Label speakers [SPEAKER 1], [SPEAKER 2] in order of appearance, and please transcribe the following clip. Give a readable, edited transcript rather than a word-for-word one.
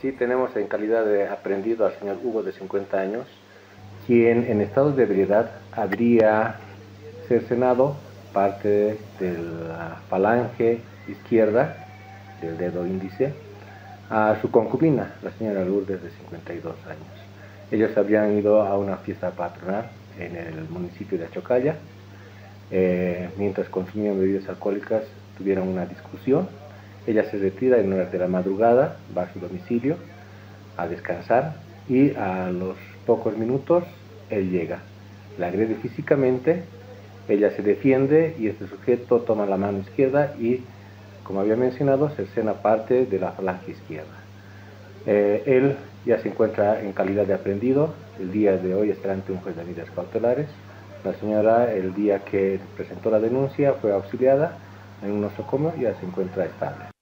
[SPEAKER 1] Sí, tenemos en calidad de aprendido al señor Hugo, de 50 años, quien en estado de ebriedad habría cercenado parte de la falange izquierda del dedo índice a su concubina, la señora Lourdes, de 52 años. Ellos habrían ido a una fiesta patronal en el municipio de Achocalla. Mientras consumían bebidas alcohólicas, tuvieron una discusión. Ella se retira en horas de la madrugada, va a su domicilio a descansar y a los pocos minutos él llega. La agrede físicamente, ella se defiende y este sujeto toma la mano izquierda y, como había mencionado, cercena parte de la falange izquierda. Él ya se encuentra en calidad de aprehendido. El día de hoy estará ante un juez de medidas cautelares. La señora, el día que presentó la denuncia, fue auxiliada en un nosocomio y ya se encuentra estable.